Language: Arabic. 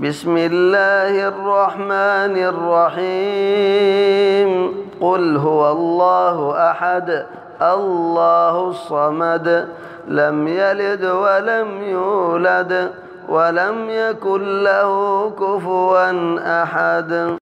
بسم الله الرحمن الرحيم قل هو الله أحد الله الصمد لم يلد ولم يولد ولم يكن له كفوا أحد.